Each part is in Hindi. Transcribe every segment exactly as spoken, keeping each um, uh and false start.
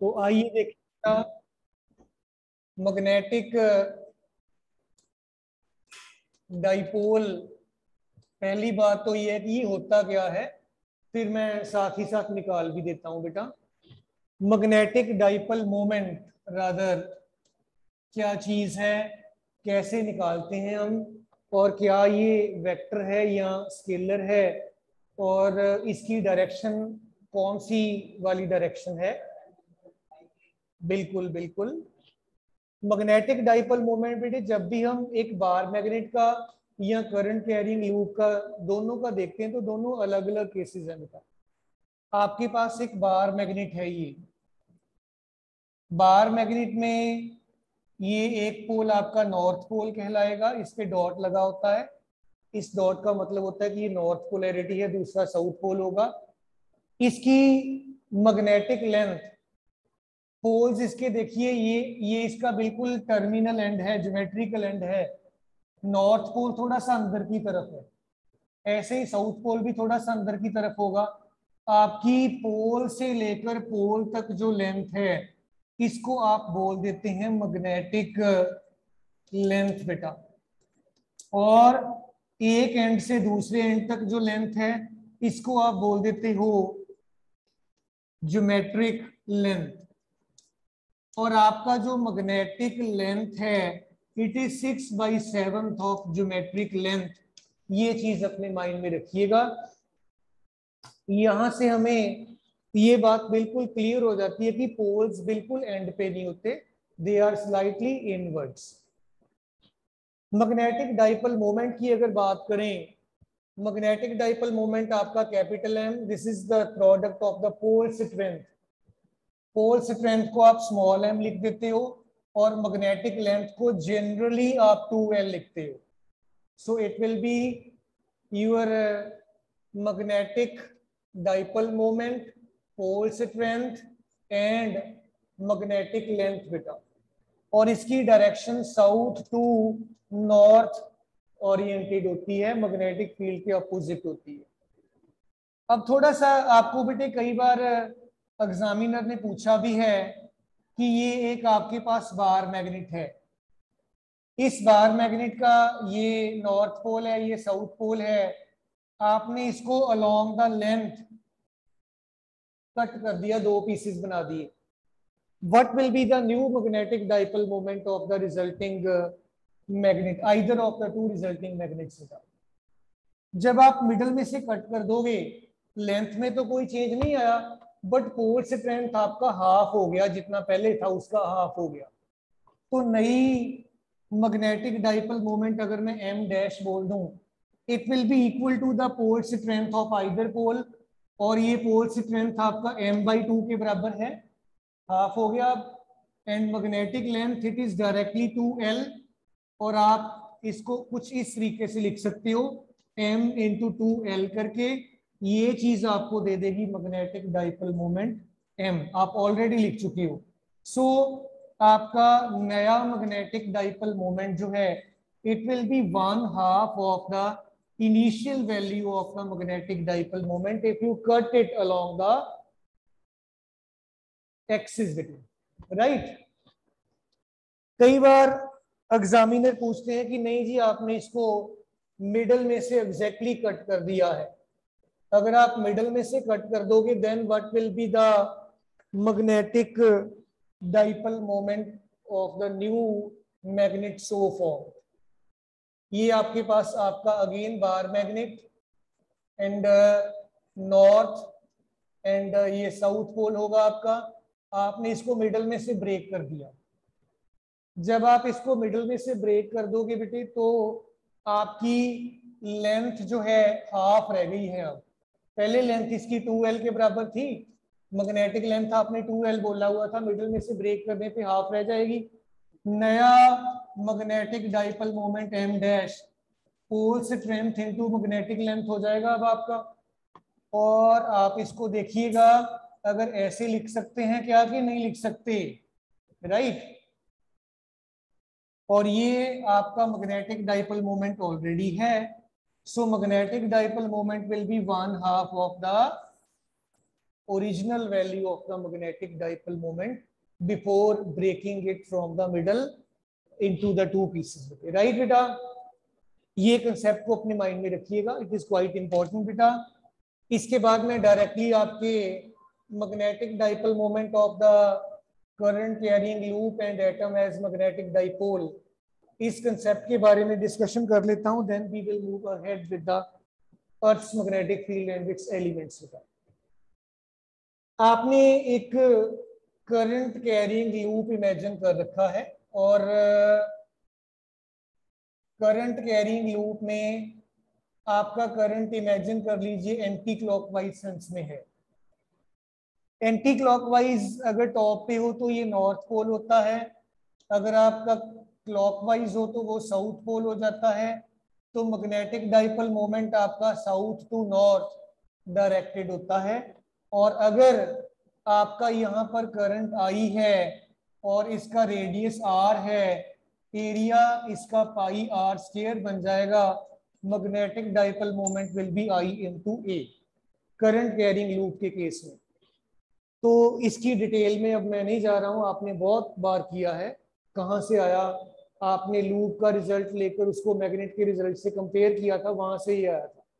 तो आइए देखिएगा मैग्नेटिक डाइपोल। पहली बात तो ये है कि ये होता क्या है, फिर मैं साथ ही साथ निकाल भी देता हूं बेटा। मैग्नेटिक डाइपोल मोमेंट रादर क्या चीज है, कैसे निकालते हैं हम, और क्या ये वेक्टर है या स्केलर है, और इसकी डायरेक्शन कौन सी वाली डायरेक्शन है। बिल्कुल बिल्कुल। मैग्नेटिक डाइपोल मोमेंट बेटे जब भी हम एक बार मैग्नेट का या करंट कैरिंग लूप का दोनों का देखते हैं तो दोनों अलग अलग केसेस हैं बेटा। आपके पास एक बार मैग्नेट है, ये बार मैग्नेट में ये एक पोल आपका नॉर्थ पोल कहलाएगा, इस पे डॉट लगा होता है। इस डॉट का मतलब होता है कि ये नॉर्थ पोलैरिटी है, दूसरा साउथ पोल होगा। इसकी मैग्नेटिक लेंथ पोल्स इसके देखिए, ये ये इसका बिल्कुल टर्मिनल एंड है, ज्योमेट्रिकल एंड है। नॉर्थ पोल थोड़ा सा अंदर की तरफ है, ऐसे ही साउथ पोल भी थोड़ा सा अंदर की तरफ होगा। आपकी पोल से लेकर पोल तक जो लेंथ है इसको आप बोल देते हैं मैग्नेटिक लेंथ बेटा। और एक एंड से दूसरे एंड तक जो लेंथ है इसको आप बोल देते हो ज्योमेट्रिक लेंथ। और आपका जो मैग्नेटिक लेंथ है it is six by seven of geometric length. ये चीज अपने माइंड में रखिएगा। यहां से हमें ये बात बिल्कुल क्लियर हो जाती है कि पोल्स बिल्कुल एंड पे नहीं होते, they are slightly inwards. Magnetic dipole moment की अगर बात करें, मैग्नेटिक डाइपोल मोमेंट आपका capital M, this is the product of the pole strength. Pole strength को आप स्मॉल एम लिख देते हो और मैग्नेटिक लेंथ को जनरली आप टू एल लिखते हो। So it will be your magnetic dipole moment, pole strength and magnetic length बेटा। और इसकी direction south to north oriented होती है, मैग्नेटिक फील्ड के अपोजिट होती है। अब थोड़ा सा आपको बेटे कई बार एग्जामिनर ने पूछा भी है कि ये एक आपके पास बार मैग्नेट है, इस बार मैग्नेट का ये नॉर्थ पोल है, ये साउथ पोल है, आपने इसको अलोंग द लेंथ कट कर दिया, दो पीसेस बना दिए। What will be the new magnetic dipole moment of the resulting magnet, either of the two resulting magnets. जब आप मिडल में से कट कर दोगे, लेंथ में तो कोई चेंज नहीं आया, बट पोल स्ट्रेंथ आपका हाफ हो गया, जितना पहले था उसका हाफ हो गया। तो नई मैग्नेटिक डाइपोल मोमेंट अगर मैं एम डैश बोल दूं, it will be equal to the pole strength of either pole, और ये पोल स्ट्रेंथ आपका एम बाई टू के बराबर है, हाफ हो गया। And magnetic length it is directly two L, और आप इसको कुछ इस तरीके से लिख सकते हो m इंटू टू एल करके। ये चीज आपको दे देगी मैग्नेटिक डाइपोल मोमेंट m, आप ऑलरेडी लिख चुकी हो। सो so, आपका नया मैग्नेटिक डाइपोल मोमेंट जो है it will be one half of the initial value of the magnetic dipole moment if you cut it along the axis between, right. कई बार एग्जामिनर पूछते हैं कि नहीं जी आपने इसको मिडल में से एग्जैक्टली कट कर दिया है। अगर आप मिडल में से कट कर दोगे then what will be the magnetic dipole moment of the new magnet so form. ये आपके पास आपका again bar magnet end north end ये साउथ पोल होगा आपका। आपने इसको मिडल में से ब्रेक कर दिया। जब आप इसको मिडल में से ब्रेक कर दोगे बेटे तो आपकी लेंथ जो है हाफ रह गई है। अब पहले लेंथ इसकी टू एल के बराबर थी, मैग्नेटिक लेंथ आपने टू एल बोला हुआ था, मिडल में से ब्रेक करने पे हाफ रह जाएगी। नया magnetic dipole moment M dash pole strength into magnetic length हो जाएगा अब आपका। और आप इसको देखिएगा, अगर ऐसे लिख सकते हैं क्या कि नहीं लिख सकते, राइट। और ये आपका मैग्नेटिक डाइपोल मोमेंट ऑलरेडी है। So magnetic dipole moment will be one half of the original value of the magnetic dipole moment before breaking it from the middle into the two pieces. Right बेटा, ये कंसेप्ट को अपने माइंड में रखिएगा, इट इज क्वाइट इंपॉर्टेंट बेटा। इसके बाद मैं डायरेक्टली आपके magnetic dipole moment of the current carrying loop and atom as magnetic dipole, इस कंसेप्ट के बारे में डिस्कशन कर लेता हूं, then we will move ahead with the earth's magnetic field and its elements. आपने एक करंट कैरिंग लूप इमेजिन कर रखा है और करंट कैरिंग लूप में आपका करंट इमेजिन कर लीजिए एंटी क्लॉकवाइज सेंस में है। एंटी क्लॉकवाइज अगर टॉप पे हो तो ये नॉर्थ पोल होता है, अगर आपका क्लॉकवाइज हो तो वो साउथ पोल हो जाता है। तो मैग्नेटिक डाइपोल मोमेंट आपका साउथ टू नॉर्थ डायरेक्टेड होता है। और अगर आपका यहाँ पर करंट आई है और इसका रेडियस आर है, एरिया इसका पाई आर स्क्वायर बन जाएगा, magnetic dipole moment will be I into A current carrying loop के केस में। तो इसकी डिटेल में अब मैं नहीं जा रहा हूं, आपने बहुत बार किया है। कहां से आया, आपने लूप का रिजल्ट लेकर उसको मैग्नेट के रिजल्ट से कंपेयर किया था, वहां से ही आया था।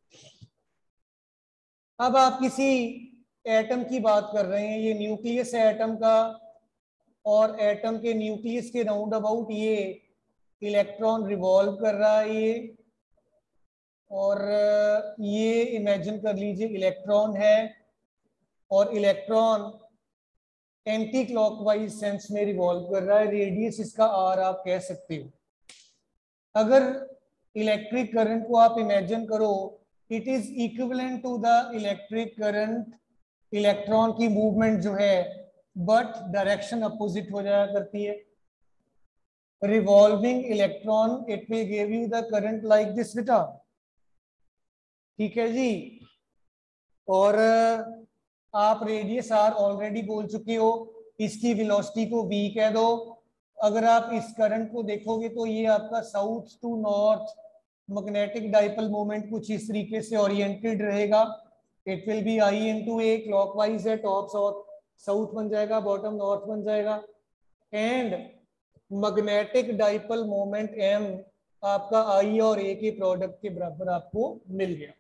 अब आप किसी एटम की बात कर रहे हैं, ये न्यूक्लियस है एटम का, और एटम के न्यूक्लियस के राउंड अबाउट ये इलेक्ट्रॉन रिवॉल्व कर रहा है ये, और ये इमेजिन कर लीजिए इलेक्ट्रॉन है, और इलेक्ट्रॉन एंटी क्लॉकवाइज सेंस में रिवॉल्व कर रहा है, रेडियस इसका आर आप कह सकते हो। अगर इलेक्ट्रिक करंट को आप इमेजिन करो, it is equivalent to the electric current, electron की मूवमेंट जो है बट डायरेक्शन अपोजिट हो जाया करती है। Revolving electron it will give you the current like this बेटा, ठीक है जी। और आप रेडियस आर ऑलरेडी बोल चुके हो, इसकी वेलोसिटी को v कह दो। अगर आप इस करंट को देखोगे तो ये आपका south to north magnetic dipole moment कुछ इस तरीके से ओरिएंटेड रहेगा। It will be I into A, clockwise है, टॉप साउथ साउथ बन जाएगा, बॉटम नॉर्थ बन जाएगा। And magnetic dipole moment m आपका आई और ए के प्रोडक्ट के बराबर आपको मिल गया।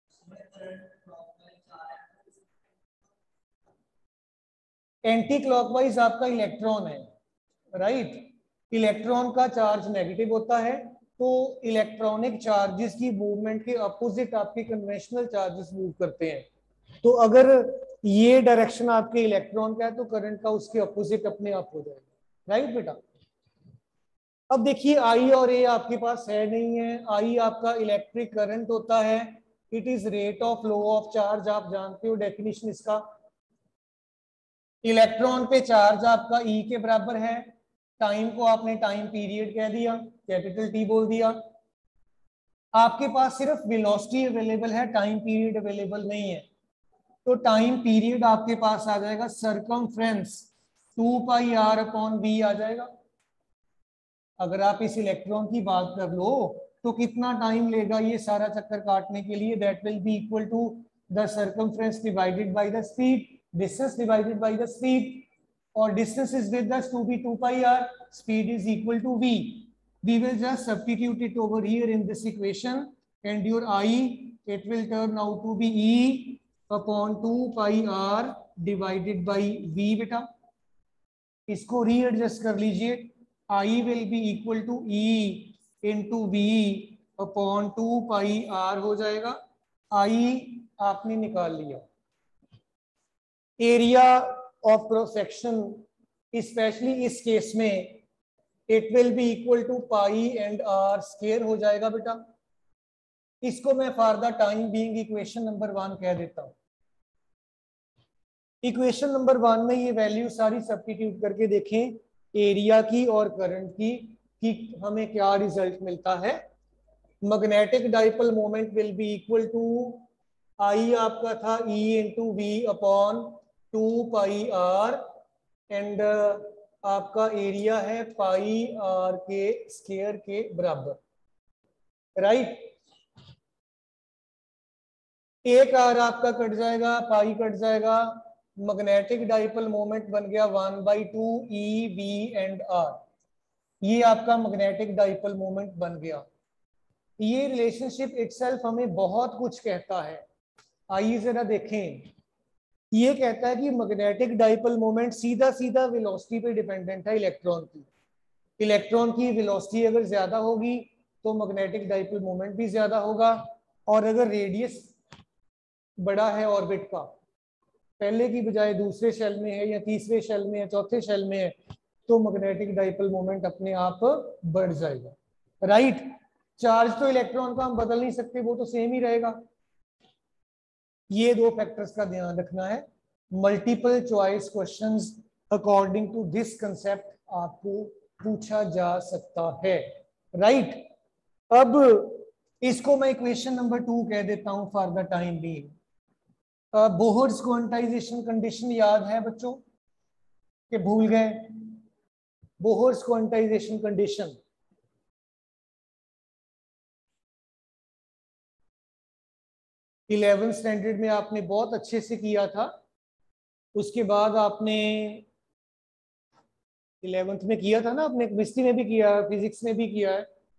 एंटी क्लॉकवाइज आपका इलेक्ट्रॉन है, राइट। इलेक्ट्रॉन का चार्ज नेगेटिव होता है, तो इलेक्ट्रॉनिक चार्जेस की मूवमेंट के अपोजिट आपके कन्वेंशनल चार्जेस मूव करते हैं। तो अगर ये डायरेक्शन आपके इलेक्ट्रॉन का है तो करंट का उसके अपोजिट अपने आप हो जाएगा, राइट बेटा। अब देखिए आई और ए आपके पास है नहीं है। आई आपका इलेक्ट्रिक करंट होता है, it is rate of flow of charge, आप जानते हो डेफिनेशन इसका। इलेक्ट्रॉन पे चार्ज आपका ई के बराबर है, टाइम को आपने टाइम पीरियड कह दिया, कैपिटल टी बोल दिया। आपके पास सिर्फ वेलोसिटी अवेलेबल है, टाइम पीरियड अवेलेबल नहीं है। तो टाइम पीरियड आपके पास आ जाएगा circumference two pi R upon B आ जाएगा। अगर आप इस इलेक्ट्रॉन की बात कर लो तो कितना टाइम लेगा ये सारा चक्कर काटने के लिए, that will be equal to the circumference divided by the speed, distance divided by the speed, or distance is with us to be two pi r, speed is equal to v. We will just substitute it over here in this equation, and your I it will turn out to be E upon two pi r divided by v बेटा। इसको रीएडजस्ट कर लीजिए, I will be equal to E into v upon two pi r हो जाएगा। I आपने निकाल लिया। Area of cross section specially इस केस में it will be equal to pi and R square हो जाएगा बेटा। इसको मैं for the time being equation number one कह देता हूं। इक्वेशन नंबर वन में ये वैल्यू सारी सब्स्टिट्यूट करके देखें एरिया की और करंट की कि हमें क्या रिजल्ट मिलता है। Magnetic dipole moment will be equal to I आपका था E into V upon two pi R, and आपका एरिया है पाई आर के स्क्वायर के बराबर, राइट। एक आर आपका कट जाएगा, पाई कट जाएगा, मैग्नेटिक डाइपोल मोमेंट बन गया one by two E B and R. ये आपका मैग्नेटिक डाइपोल मोमेंट बन गया। ये रिलेशनशिप इटसेल्फ हमें बहुत कुछ कहता है। आइए जरा देखें। ये कहता है कि मैग्नेटिक डाइपोल मोमेंट सीधा सीधा वेलोसिटी पे डिपेंडेंट है इलेक्ट्रॉन की। इलेक्ट्रॉन की वेलोसिटी अगर ज्यादा होगी तो मैग्नेटिक डाइपोल मोमेंट भी ज्यादा होगा, और अगर रेडियस बड़ा है ऑर्बिट का, पहले की बजाय दूसरे शेल में है या तीसरे शेल में है चौथे शेल में है, तो मैग्नेटिक डाइपोल मोमेंट अपने आप बढ़ जाएगा। राइट। चार्ज तो इलेक्ट्रॉन का हम बदल नहीं सकते, वो तो सेम ही रहेगा। ये दो फैक्टर्स का ध्यान रखना है। Multiple choice questions according to this concept आपको पूछा जा सकता है। राइट। अब इसको मैं इक्वेशन नंबर टू कह देता हूं for the time being. Bohr's quantization condition याद है बच्चों कि भूल गए? Bohr's quantization condition eleventh standard में आपने बहुत अच्छे से किया था। उसके बाद आपने इलेवेंथ में किया था ना, आपने केमिस्ट्री में भी किया, फिजिक्स में भी किया है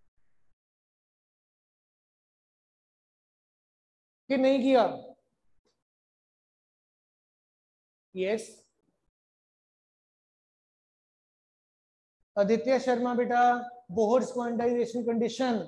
कि नहीं किया? यस। आदित्य शर्मा बेटा, Bohr's quantization condition,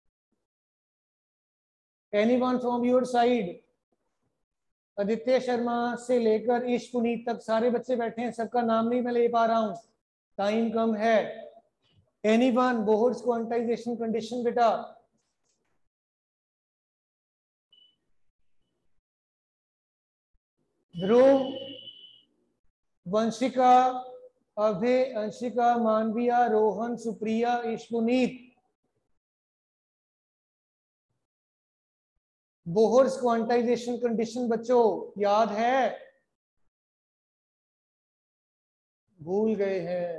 anyone from your side? Aditya Sharma से लेकर ईश पुनीत तक सारे बच्चे बैठे हैं, सबका नाम नहीं मैं ले पा रहा हूं, टाइम कम है। एनीवन बोहर्स क्वांटाइजेशन कंडीशन बेटा? Dhruv, Vanshika, Abhay, Anshika, Manviya, Rohan, Supriya, Ishpuneet. Bohr's quantization condition बच्चों याद है? भूल गए हैं?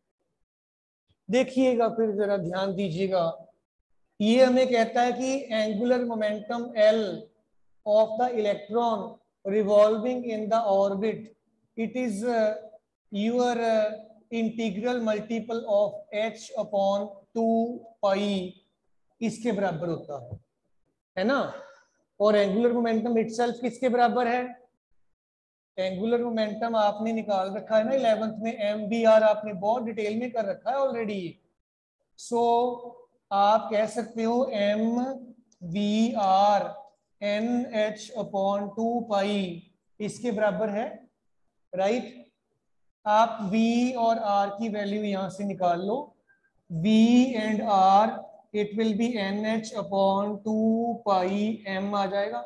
देखिएगा फिर जरा ध्यान दीजिएगा। ये हमें कहता है कि angular momentum L of the electron revolving in the orbit, it is your integral multiple of H upon two pi, इसके बराबर होता है, है ना? और एंगुलर मोमेंटम इटसेल्फ किसके बराबर है? एंगुलर मोमेंटम आपने निकाल रखा है ना इलेवेंथ में, एम बी आर आपने बहुत डिटेल में कर रखा है ऑलरेडी। सो आप कह सकते हो m v r n h upon two pi इसके बराबर है। राइट। आप v और r की वैल्यू यहां से निकाल लो। v and r it will be n h upon two pi m आ जाएगा।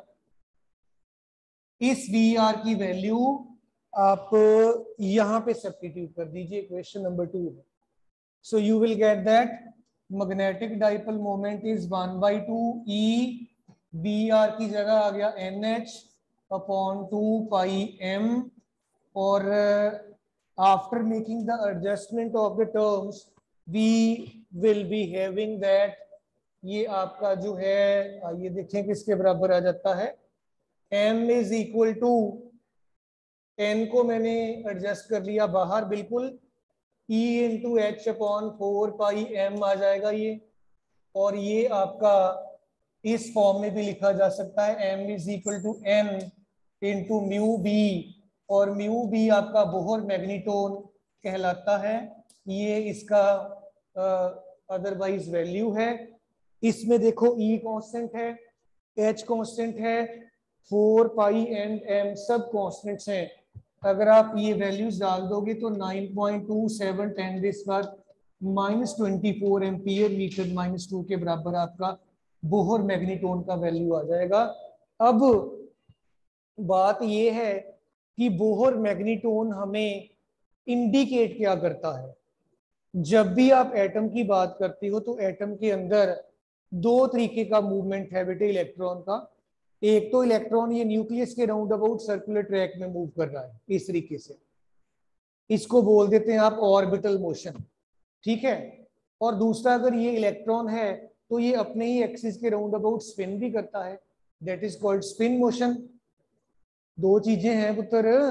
इस वी आर की वैल्यू आप यहां पे सब्स्टिट्यूट कर दीजिए, क्वेश्चन नंबर टू है। So you will get that magnetic dipole moment is one by two e, v r की जगह आ गया n h upon two pi m, और after making the adjustment of the terms we will be having that, ये आपका जो है ये देखें किसके बराबर आ जाता है, m is equal to, n को मैंने एडजस्ट कर लिया बाहर बिल्कुल, e into h upon four pi m आ जाएगा ये, और ये आपका इस फॉर्म में भी लिखा जा सकता है m is equal to n into mu b, और म्यू बी आपका बोहर मैग्नीटोन कहलाता है, ये इसका अदरवाइज uh, वैल्यू है। इसमें देखो E कांस्टेंट है, H कांस्टेंट है, फोर पाई एंड m सब कांस्टेंट्स हैं। अगर आप ये वैल्यूज डाल दोगे तो nine point two seven ten base बाद minus twenty four ampere metre minus two के बराबर आपका बोहर मैग्नीटोन का वैल्यू आ जाएगा। अब बात ये है कि बोहर मैग्नीटोन हमें इंडिकेट क्या करता है? जब भी आप एटम की बात करते हो तो एटम के अंदर दो तरीके का मूवमेंट है बेटे इलेक्ट्रॉन का। एक तो इलेक्ट्रॉन ये न्यूक्लियस के राउंड अबाउट सर्कुलर ट्रैक में मूव कर रहा है इस तरीके से, इसको बोल देते हैं आप ऑर्बिटल मोशन, ठीक है। और दूसरा अगर ये इलेक्ट्रॉन है तो ये अपने ही एक्सिस के राउंड अबाउट स्पिन भी करता है, that is called spin motion. दो चीजें हैं पुत्र,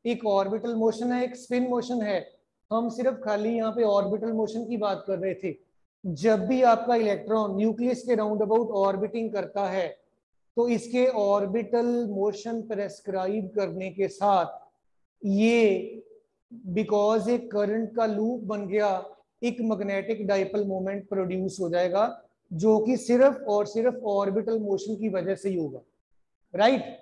एक ऑर्बिटल मोशन है, एक स्पिन मोशन है। हम सिर्फ खाली यहाँ पे ऑर्बिटल मोशन की बात कर रहे थे। जब भी आपका इलेक्ट्रॉन न्यूक्लियस के राउंड अबाउट ऑर्बिटिंग करता है तो इसके ऑर्बिटल मोशन प्रेस्क्राइब करने के साथ ये, बिकॉज एक करंट का लूप बन गया, एक मैग्नेटिक डाइपोल मोमेंट प्रोड्यूस हो जाएगा, जो कि सिर्फ और सिर्फ ऑर्बिटल मोशन की वजह से ही होगा, राइट।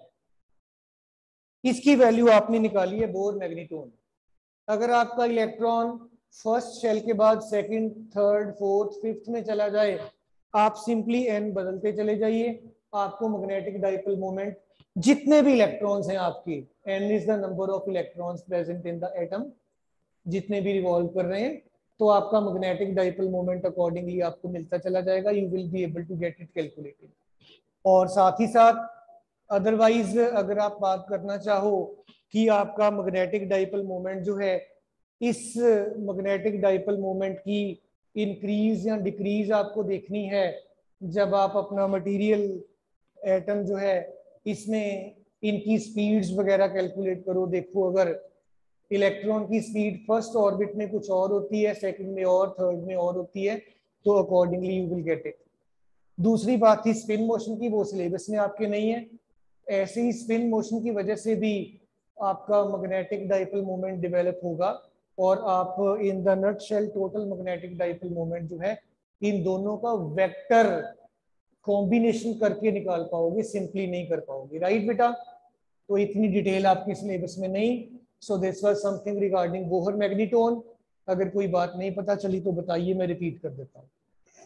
इसकी वैल्यू आपने निकाली है बोर मैग्नीट्यूड। अगर आपका इलेक्ट्रॉन फर्स्ट शेल के बाद सेकंड, थर्ड, फोर्थ, फिफ्थ में चला जाए, आप सिंपली एन बदलते चले जाइए, आपको मैग्नेटिक डाइपोल मोमेंट, जितने भी इलेक्ट्रॉन्स हैं आपके, n is the number of electrons present in the atom, जितने भी रिवॉल्व कर रहे हैं, तो आपका मैग्नेटिक डाइपोल मोमेंट अकॉर्डिंगली आपको मिलता चला जाएगा। You will be able to get it calculated. और साथ ही साथ अदरवाइज अगर आप बात करना चाहो कि आपका मैग्नेटिक डाइपोल मोमेंट जो है, इस मैग्नेटिक डाइपोल मोमेंट की इंक्रीज या डिक्रीज आपको देखनी है, जब आप अपना मटेरियल एटम जो है इसमें इनकी स्पीड्स वगैरह कैलकुलेट करो, देखो अगर इलेक्ट्रॉन की स्पीड फर्स्ट ऑर्बिट में कुछ और होती है, सेकंड में और, थर्ड में और होती है, तो accordingly you will get it. दूसरी बात थी स्पिन मोशन की, वो सिलेबस में आपके नहीं है। ऐसे ही स्पिन मोशन की वजह से भी आपका मैग्नेटिक डाइपोल मोमेंट डेवलप होगा, और आप in the nutshell total magnetic dipole moment जो है, इन दोनों का वेक्टर कॉम्बिनेशन करके निकाल पाओगे, सिंपली नहीं कर पाओगे, राइट बेटा। तो इतनी डिटेल आपके सिलेबस में नहीं। So this was something regarding Bohr magnitude. अगर कोई बात नहीं पता चली तो बताइए, मैं रिपीट कर देता हूँ।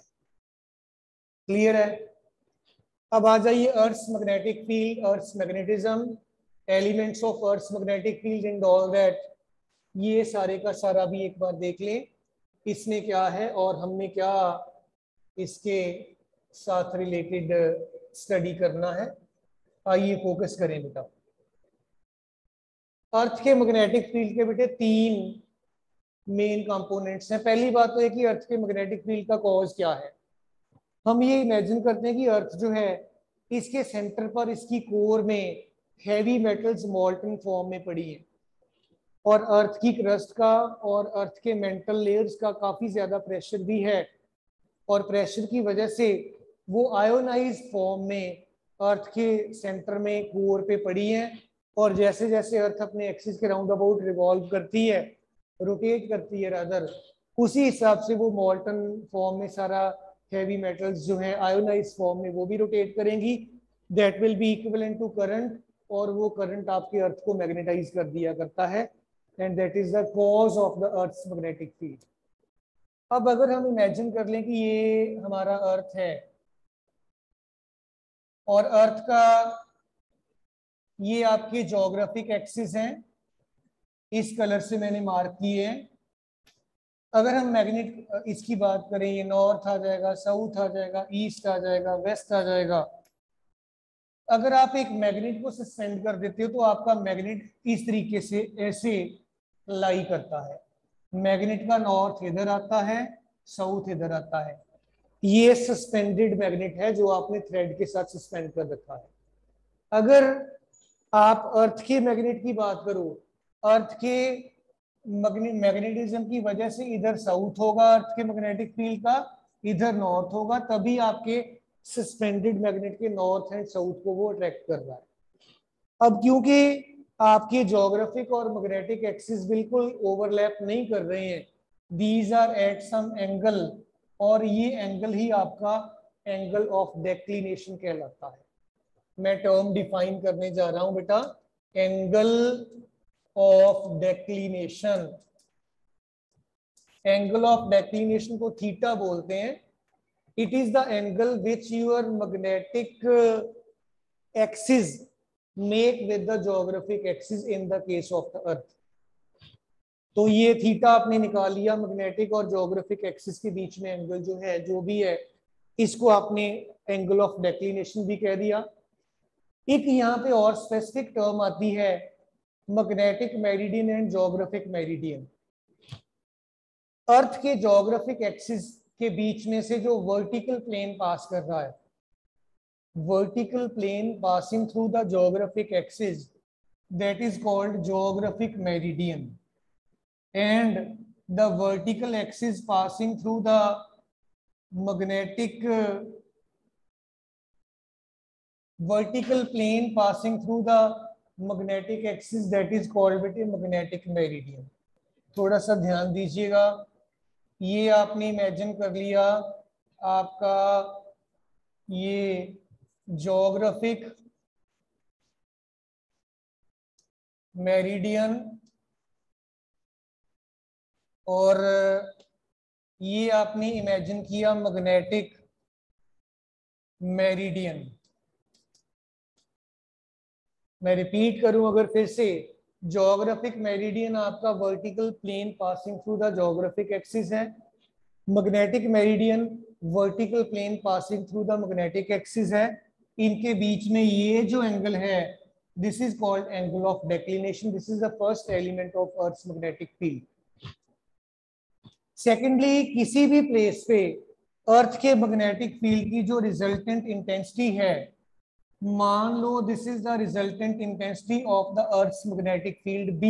क्लियर है? अब आ जाइए earth magnetic field, earth magnetism, elements of earth magnetic field and all that. ये सारे का सारा भी एक बार देख लें, इसमें क्या है और हमने क्या इसके साथ रिलेटेड स्टडी करना है। आइए फोकस करें बेटा। अर्थ के मैग्नेटिक फील्ड के बेटे तीन मेन कंपोनेंट्स हैं। पहली बात तो है कि अर्थ के मैग्नेटिक फील्ड का कॉज क्या है। हम ये इमेजिन करते हैं कि अर्थ जो है, इसके सेंटर पर, इसकी कोर में हैवी मेटल्स मॉल्टन फॉर्म में पड़ी है, और अर्थ की क्रस्ट का और अर्थ के मेंटल लेयर्स का काफी ज्यादा प्रेशर भी है, और प्रेशर की वजह से वो आयोनाइज फॉर्म में अर्थ के सेंटर में कोर पे पड़ी है, और जैसे जैसे अर्थ अपने एक्सिस के राउंड अबाउट रिवॉल्व करती है, रोटेट करती है रादर, उसी हिसाब से वो मॉल्टन फॉर्म में सारा हैवी मेटल्स जो है आयोनाइज फॉर्म में वो भी रोटेट करेंगी। That will be equivalent to current, और वो करंट आपके अर्थ को मैग्नेटाइज कर दिया करता है, and that is the cause of the earth's magnetic field. अब अगर हम इमेजिन कर लें कि ये हमारा अर्थ है, और अर्थ का ये आपके ज्योग्राफिक एक्सिस हैं, इस कलर से मैंने मार्क किए हैं। अगर हम मैग्नेट इसकी बात करें, ये नॉर्थ आ जाएगा, साउथ आ जाएगा, ईस्ट आ जाएगा, वेस्ट आ जाएगा। अगर आप एक मैग्नेट को सस्पेंड कर देते हो तो आपका मैग्नेट इस तरीके से ऐसे लाई करता है। मैग्नेट का नॉर्थ इधर आता है, साउथ इधर आता है। ये सस्पेंडेड मैग्नेट है जो आपने थ्रेड के साथ सस्पेंड कर रखा है। अगर आप अर्थ के मैग्नेट की बात करो, अर्थ के मैग्नेटिज्म की वजह से इधर साउथ होगा अर्थ के मैग्नेटिक फील्ड का, इधर नॉर्थ होगा, तभी आपके सस्पेंडेड मैग्नेट के नॉर्थ एंड साउथ को वो अट्रैक्ट कर रहा है। अब क्योंकि आपके ज्योग्राफिक और मैग्नेटिक एक्सिस बिल्कुल ओवरलैप नहीं कर रहे हैं, these are at some angle, और ये एंगल ही आपका एंगल ऑफ डेक्लिनेशन कहलाता है। मैं टर्म डिफाइन करने जा रहा हूं बेटा, angle of declination. Angle of declination को थीटा बोलते हैं। It is the angle which your magnetic axis make with the geographic axis in the case of the earth. तो ये थीटा आपने निकाल लिया, मैग्नेटिक और ज्योग्राफिक एक्सिस के बीच में एंगल जो है, जो भी है, इसको आपने एंगल ऑफ डेक्लिनेशन भी कह दिया। एक यहाँ पे और स्पेसिफिक टर्म आती है, magnetic meridian and geographic meridian. अर्थ के ज्योग्राफिक एक्सिस के बीच में से जो वर्टिकल प्लेन पास कर रहा है, vertical plane passing through the geographic axis, that is called geographic meridian, and the vertical axis passing through the magnetic uh, vertical plane passing through the magnetic axis, that is called बेटे magnetic meridian. थोड़ा सा ध्यान दीजिएगा, ये आपने इमेजिन कर लिया आपका ये ज्योग्राफिक मेरिडियन, और ये आपने इमेजिन किया मैग्नेटिक मेरिडियन. मैं रिपीट करूं अगर फिर से, ज्योग्राफिक मेरिडियन आपका vertical plane passing through the geographic axis है, magnetic meridian vertical plane passing through the magnetic axis है. इनके बीच में ये जो एंगल है, this is called angle of declination. This is the first element of earth's magnetic field. Secondly, किसी भी प्लेस पे अर्थ के मैग्नेटिक फील्ड की जो रिजल्टेंट इंटेंसिटी है, मान लो this is the resultant intensity of the earth's magnetic field b,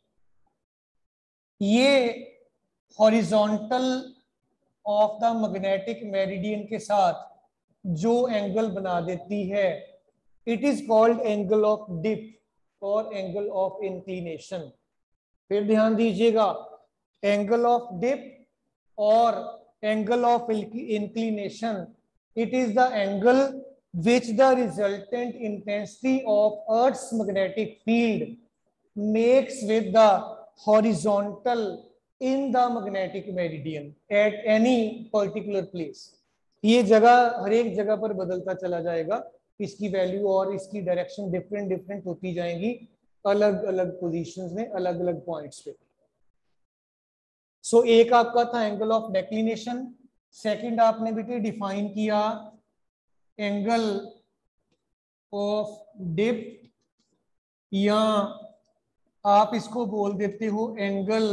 ये horizontal of the magnetic meridian के साथ जो एंगल बना देती है, it is called angle of dip और एंगल ऑफ इंक्लिनेशन. फिर ध्यान दीजिएगा, एंगल ऑफ डिप और angle of inclination, it is the angle which the resultant intensity of Earth's magnetic field makes with the horizontal in the magnetic meridian at any particular place. ये जगह हर एक जगह पर बदलता चला जाएगा, इसकी वैल्यू और इसकी डायरेक्शन डिफरेंट डिफरेंट होती जाएंगी अलग अलग पोजीशंस में, अलग अलग पॉइंट्स पे. सो so, एक आपका था एंगल ऑफ डेक्लिनेशन. सेकंड आपने बेटे डिफाइन किया एंगल ऑफ डिप, या आप इसको बोल देते हो एंगल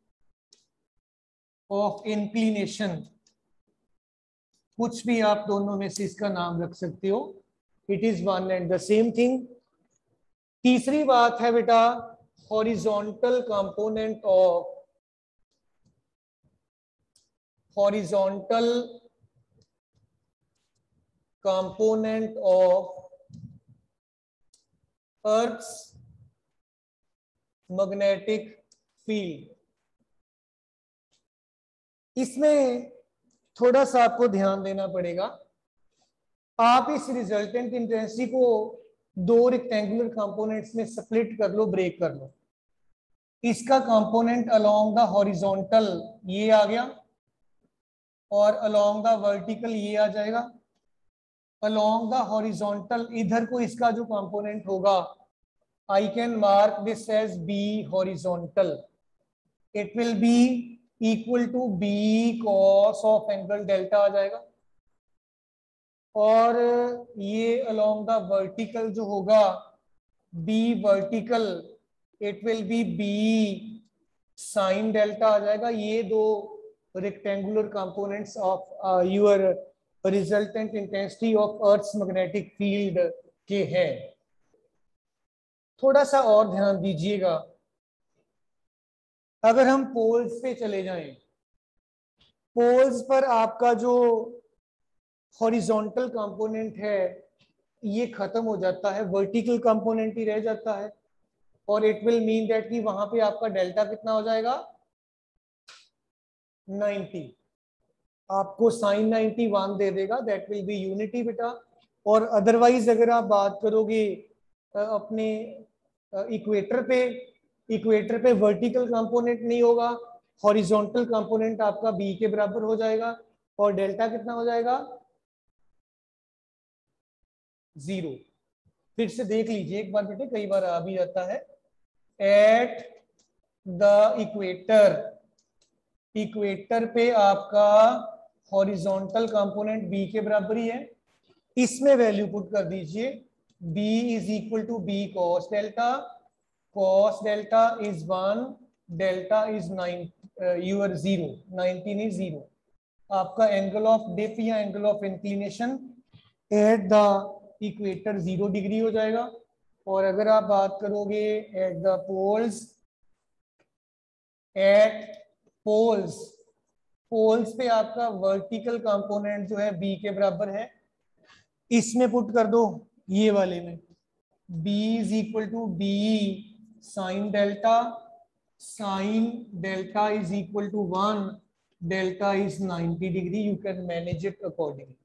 ऑफ इंक्लिनेशन. कुछ भी आप दोनों में से इसका नाम रख सकते हो, it is one and the same thing. तीसरी बात है बेटा horizontal component of horizontal component of Earth's magnetic field. इसमें थोड़ा सा आपको ध्यान देना पड़ेगा. आप इस रिजल्टेंट इंटेंसिटी को दो रेक्टेंगुलर कंपोनेंट्स में स्प्लिट कर लो, ब्रेक कर लो. इसका कंपोनेंट अलोंग द हॉरिजॉन्टल ये आ गया, और अलोंग द वर्टिकल ये आ जाएगा. along the horizontal इधर को इसका जो कंपोनेंट होगा, I can mark this as B horizontal. It will be equal to B cos of angle delta आ जाएगा. और ये along the vertical जो होगा B vertical, it will be B sin delta आ जाएगा. ये दो rectangular components of uh, your resultant intensity of earth's magnetic field के हैं. थोड़ा सा और ध्यान दीजिएगा, अगर हम पोल्स पे चले जाएं, पोल्स पर आपका जो हॉरिजॉन्टल कंपोनेंट है ये खत्म हो जाता है, वर्टिकल कंपोनेंट ही रह जाता है, और इट विल मीन दैट कि वहां पे आपका डेल्टा कितना हो जाएगा, नाइंटी. आपको साइन नाइंटी वन दे देगा, दैट विल बी यूनिटी बेटा. और अदरवाइज अगर आप बात करोगे अपने इक्वेटर पे, इक्वेटर पे वर्टिकल कंपोनेंट नहीं होगा, हॉरिजॉन्टल कंपोनेंट आपका बी के बराबर हो जाएगा, और डेल्टा कितना हो जाएगा, जीरो. फिर से देख लीजिए एक बार बेटे, कई बार आ भी जाता है. एट द इक्वेटर, इक्वेटर पे आपका हॉरिजॉन्टल कंपोनेंट बी के बराबर ही है. इसमें वैल्यू पुट कर दीजिए, b is equal to b cos delta, cos delta is one, delta is nine, your zero, nineteen is zero. आपका एंगल ऑफ डिप या angle of inclination at the equator zero degree हो जाएगा. और अगर आप बात करोगे at the poles, at poles, poles पे आपका वर्टिकल कंपोनेंट जो है बी के बराबर है, इसमें पुट कर दो ये वाले में, b is equal to b sine delta, sine delta is equal to one, delta is ninety degree, you can manage it accordingly.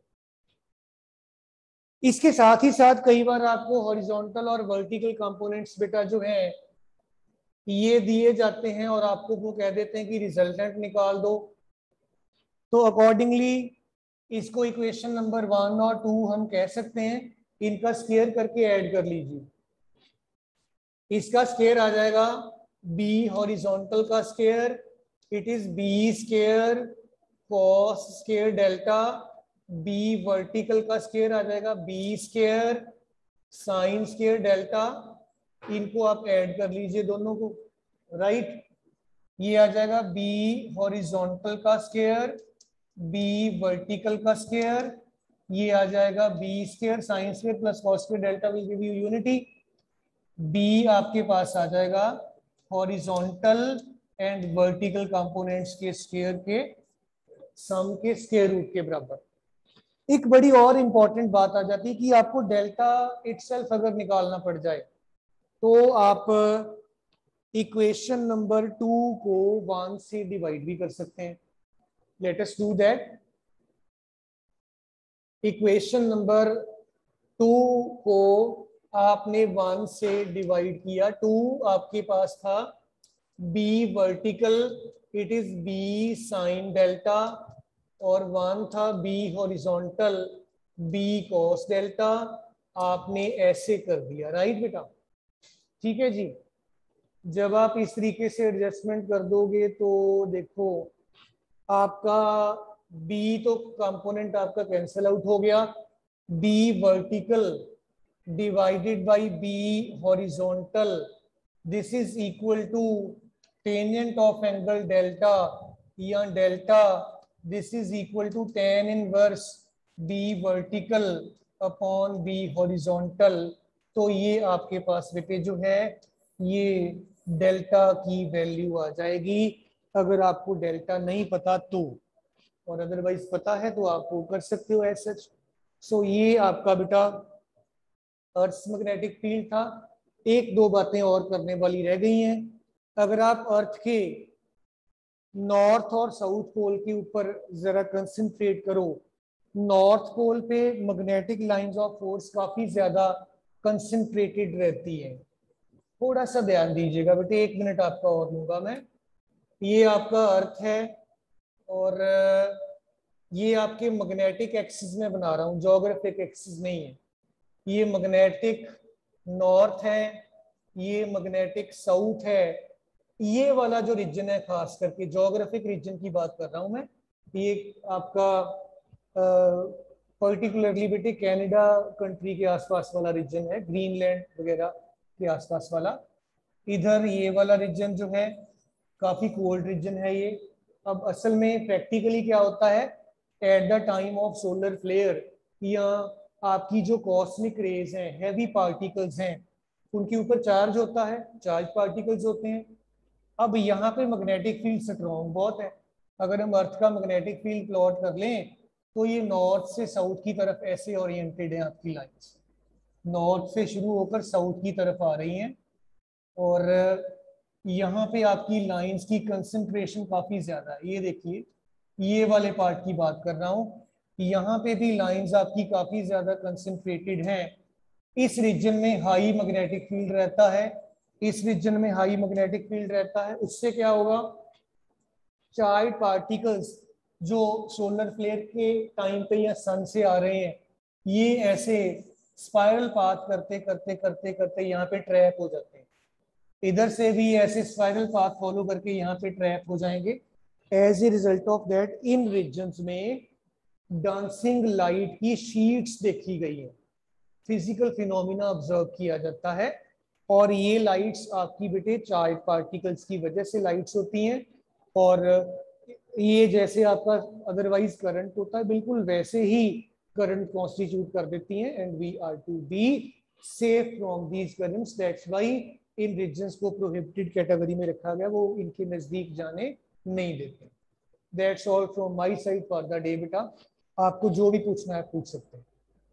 इसके साथ ही साथ कई बार आपको हॉरिजॉन्टल और वर्टिकल कंपोनेंट्स बेटा जो है ये दिए जाते हैं और आपको वो कह देते हैं कि रिजल्टेंट निकाल दो, तो अकॉर्डिंगली इसको इक्वेशन नंबर वन और टू हम कह सकते हैं, इनका स्क्वायर करके ऐड कर लीजिए। इसका स्क्वायर आ जाएगा बी हॉरिजॉन्टल का square, it is b square cos square delta, b vertical का स्क्वायर आ जाएगा b square sine square delta, इनको आप ऐड कर लीजिए दोनों को, राइट। ये आ जाएगा बी हॉरिजॉन्टल का स्क्वायर, बी वर्टिकल का स्क्वायर, ये आ जाएगा b square sine square plus cos square delta will give you unity. B आपके पास आ जाएगा हॉरिजॉन्टल एंड वर्टिकल कंपोनेंट्स के स्क्वायर के सम के स्क्वायर रूट के बराबर। एक बड़ी और इंपॉर्टेंट बात आ जाती है कि आपको डेल्टा इटसेल्फ अगर निकालना पड़ जाए तो आप इक्वेशन नंबर टू को वन से डिवाइड भी कर सकते हैं। Let us do that. Equation number two को आपने वन से डिवाइड किया, टू आपके पास था b vertical, it is b sine delta, और वन था b horizontal, b cos delta, आपने ऐसे कर दिया, राइट बेटा, ठीक है जी। जब आप इस तरीके से एडजस्टमेंट कर दोगे तो देखो आपका b तो कंपोनेंट आपका कैंसिल आउट हो गया, b vertical divided by b horizontal, this is equal to tangent of angle delta या delta, this is equal to tan inverse b vertical upon b horizontal. तो ये आपके पास बेटे जो है ये डेल्टा की वैल्यू आ जाएगी, अगर आपको डेल्टा नहीं पता तो, और अदरवाइज पता है तो आप वो कर सकते हो एज सच। सो ये आपका बेटा अर्थ मैग्नेटिक फील्ड था। एक दो बातें और करने वाली रह गई हैं। अगर आप अर्थ के नॉर्थ और साउथ पोल के ऊपर जरा कंसंट्रेट करो, नॉर्थ पोल पे मैग्नेटिक लाइंस ऑफ फोर्स काफी ज्यादा कंसंट्रेटेड रहती है, थोड़ा सा ध्यान दीजिएगा बेटे, एक मिनट आपका और लूंगा मैं। ये आपका अर्थ है और ये आपके मैग्नेटिक एक्सिस में बना रहा हूँ, ज्योग्राफिक एक्सिस नहीं है। ये मैग्नेटिक नॉर्थ है, ये मैग्नेटिक साउथ है, ये वाला जो रीजन है खास करके ज्योग्राफिक रीजन की बात कर रहा हूँ मैं, ये आपका पर्टिकुलरली uh, बेटे कनाडा कंट्री के आसपास वाला रीजन है, ग्रीनलैंड वगैरह के आसपास वाला। इधर ये वाला रीजन जो है काफी कोल्ड रीजन है ये। अब असल में प्रैक्टिकली क्या होता है, at the time of solar flare या आपकी जो कॉस्मिक रेज हैं, हैवी पार्टिकल्स हैं, उनके ऊपर चार्ज होता है, चार्ज पार्टिकल्स होते हैं। अब यहाँ पे मैग्नेटिक फील्ड स्ट्रॉन्ग बहुत है। अगर हम अर्थ का मैग्नेटिक फील्ड प्लॉट कर लें तो ये नॉर्थ से साउथ की तरफ ऐसे ओरिएंटेड है, आपकी लाइंस नॉर्थ से शुरू होकर साउथ की तरफ आ रही हैं, और यहाँ पे आपकी लाइंस की कंसंट्रेशन काफी ज्यादा है। ये देखिए ये वाले पार्ट की बात कर रहा हूँ, यहाँ पे भी लाइंस आपकी काफी ज्यादा कंसंट्रेटेड हैं। इस रीजन में हाई मैग्नेटिक फील्ड रहता है, इस रीजन में हाई मैग्नेटिक फील्ड रहता है। उससे क्या होगा, चार्ज पार्टिकल्स जो सोलर फ्लेयर के टाइम पे या सन से आ रहे हैं, ये ऐसे स्पाइरल पाथ करते करते करते करते यहाँ पे ट्रैप हो जाते हैं। इधर से भी ऐसे स्पाइरल पाथ फॉलो करके यहाँ पे ट्रैप हो जाएंगे। As a result of that इन रीजन्स में डांसिंग लाइट की शीट्स देखी गई है, फिजिकल फिनोमिना ऑब्जर्व किया जाता है, और ये लाइट्स आपकी बेटे चार्ज पार्टिकल्स की वजह से लाइट्स होती हैं। और ये जैसे आपका अदरवाइज करंट होता है, बिल्कुल वैसे ही करंट कॉन्स्टिट्यूट कर देती हैं, and we are to be safe from these currents, that's why इन रीजन्स को प्रोहिबिटेड कैटेगरी में रखा गया, वो इनके नजदीक जाने नहीं देते। That's all from my side for the day बेटा, आपको जो भी पूछना है पूछ सकते हैं।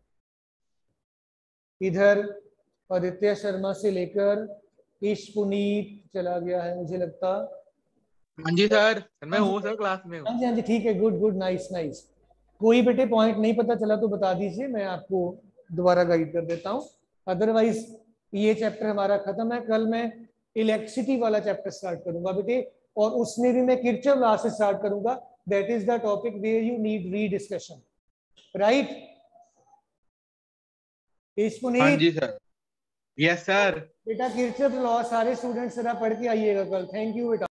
इधर आदित्य शर्मा से लेकर ईश पुनीत चला गया है मुझे लगता। हाँ जी सर, मैं हूँ सर, क्लास में हूँ। हाँ जी हाँ जी ठीक है, गुड गुड, नाइस नाइस। कोई बेटे पॉइंट नहीं पता चला तो बता दीजिए, मैं आपको दोबारा गाइड कर देता हूँ। अदरवाइज ये चैप्टर हमारा खत्म है। कल मैं इलेक्ट्रिसिटी वाला चैप्टर स्टार्ट करूंगा बेटे, और उसमें भी मैं किरचॉफ लॉ से स्टार्ट करूंगा। That is the topic where you need rediscussion, right? हाँ जी सर, यस सर। बेटा किरचॉफ लॉ सारे स्टूडेंट्स जरा पढ़ के आइएगा कल। थैंक यू बेटा।